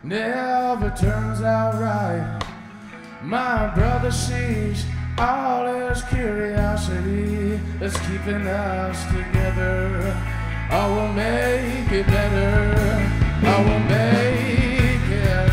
never turns out right. My brother sees all his curiosity that's keeping us together. I will make it better. I will make it.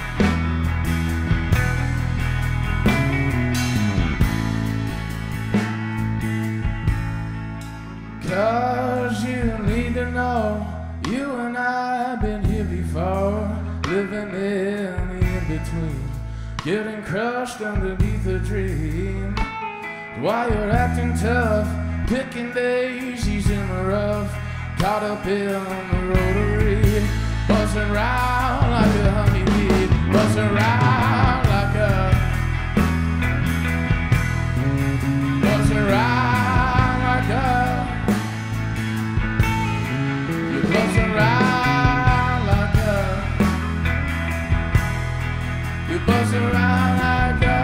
Cause you need to know, you and I have been here before, living in the in-between, getting crushed underneath a dream. While you're acting tough, picking daisies in the rough, caught up in the rotary, buzzing round like a honeybee, buzzing round like a, buzzing round like a, you're buzzing round like a, you're buzzing round like a.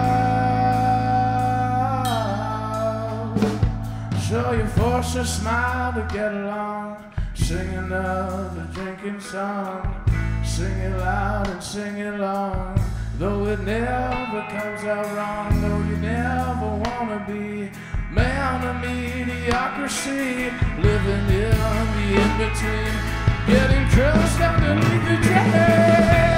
So you force a smile to get along, sing another drinking song, sing it loud and sing it long. Though it never comes out wrong, though you never wanna be man of mediocrity, living in the in-between, getting crushed underneath the train.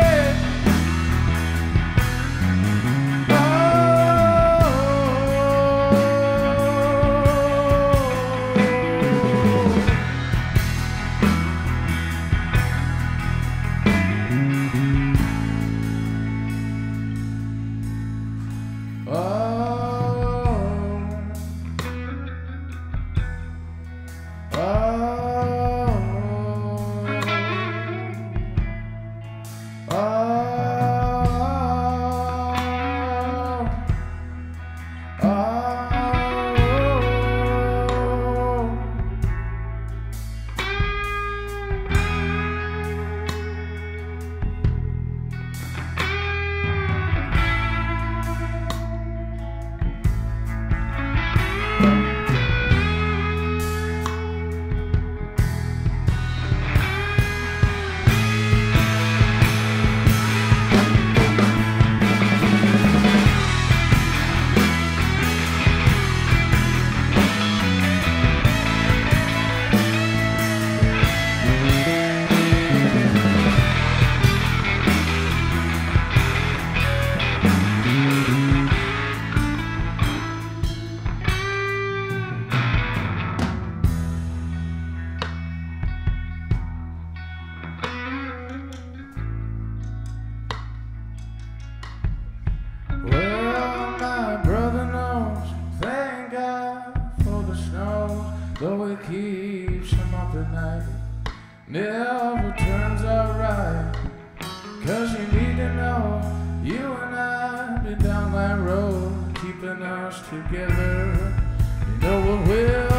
Though it keeps him up at night, never turns out right. Cause you need to know, you and I been down that road, keeping us together. You know what will